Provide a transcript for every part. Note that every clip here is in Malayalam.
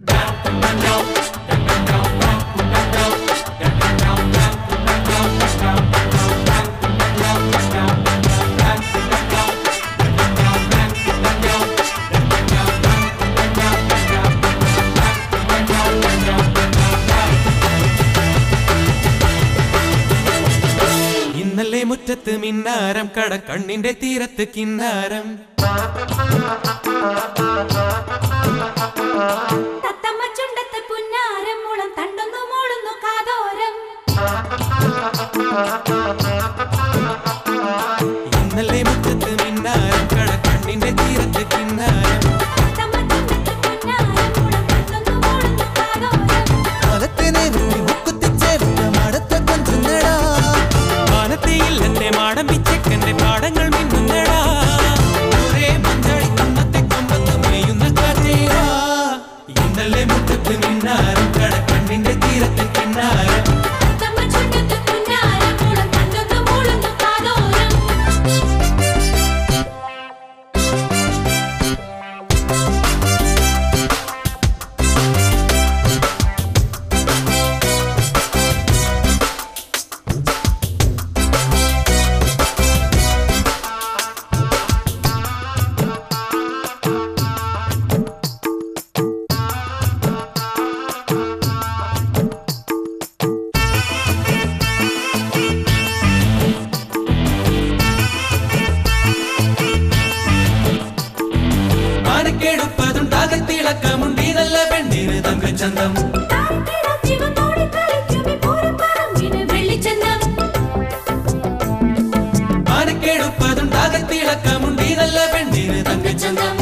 ഇന്നലെ മുറ്റത്ത് മിന്നാരം കടക്കണ്ണിന്റെ തീരത്ത് കിന്നാരം തത്തമ്മ ചുണ്ടത്ത് പുന്നാരം മുളം തണ്ടുന്നു മൂളുന്നു കാതോരം ഇന്നലെ മുറ്റത്ത് മിന്നാരം കടക്കണ്ണിന്റെ തീരത്ത് കിന്നാരം തത്തമ്മ ചുണ്ടത്ത് പുന്നാരം മുളം തണ്ടുന്നു മൂളുന്നു കാതോരം കാലത്തിനെ മുക്കുത്തിച്ചേർത്ത മടത്ത കൊഞ്ചുന്നടാ വാനത്തിയിൽ എന്റെ മാടം പിച്ചക്കന്റെ പാടങ്ങൾ മിന്നുന്നടാ ഒരേ മഞ്ചാടി കമ്മത്തെ കൊമ്പത്ത് മേയുന്ന കാറ്റേടാ ഇന്നലെ മുറ്റത്ത് മിന്നാരം കടക്കണ്ണിന്റെ തീരത്ത് കിന്നാരം തത്തമ്മ ചുണ്ടത്ത് പുന്നാരം മുളം തണ്ടുന്നു മൂളുന്നു കാതോരം ആനക്കെടുപ്പതുണ്ടാകത്തിളക്കമുണ്ട് നല്ല പെണ്ണിന് തങ്കച്ചന്തം ആനക്കെടുപ്പതുണ്ടാകത്തിളക്കമുണ്ട് നല്ല പെണ്ണിന് തങ്കച്ചന്തം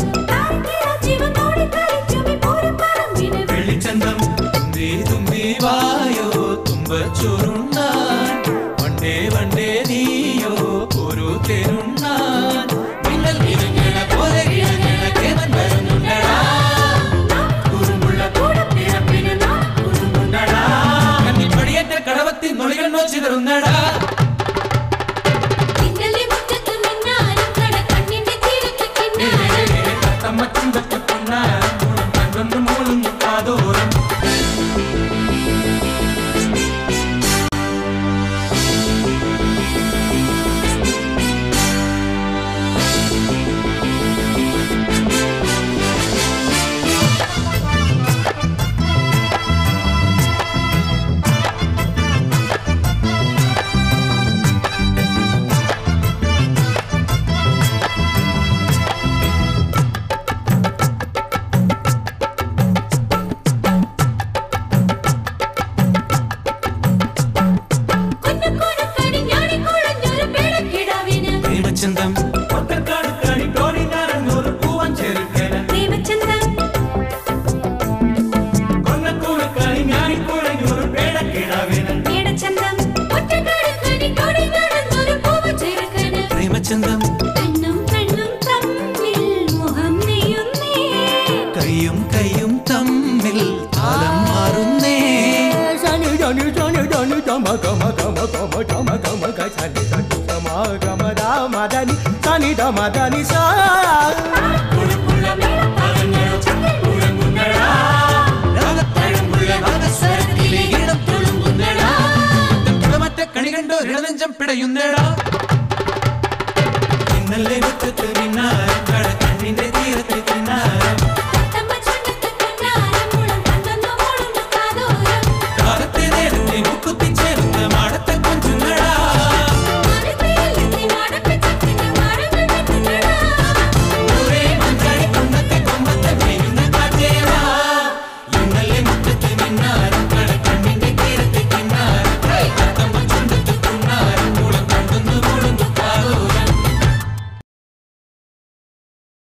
വെള്ളിച്ചന്തം തുമ്പി തുമ്പി വായോ തുമ്പച്ചോറുണ്ണാൻ വണ്ടേ വണ്ടേ നീയോ ഒരു തേരുണ്ണാൻ മിന്നൽ ഇരങ്ങണ പോലെ ഇരങ്ങണ കേമൻ വരുന്നുണ്ടടാ കുറുമ്പുള്ള പിറപ്പിന് കുറുമ്പുണ്ടടാ കന്നിപ്പടിയേറ്റ കടവത്തിൽ നൊളികൾ നോച്ചിതറുന്നടാ തത്തമ്മ ചുണ്ടത്ത് പൊന്നാരം മൂളം തണ്ടുന്നു മൂളുന്നു കാതോരം പ്രേമചന്തം ഒറ്റക്കാടുക്കാടി ടോണി നാരങ്ങൂർ പൂവൻ ചേർക്കല കൊന്നക്കൂടക്കാടി ഞാനിക്കൂടഞ്ഞൂർ പേടക്കിടാവിന പ്രേമചന്തം കയ്യും കയ്യും തമ്മിൽ താളം മാറുന്നേ കണി കണ്ടോ രണനെഞ്ചം പിടയുന്നേടാ ഇന്നലെ മുറ്റത്ത്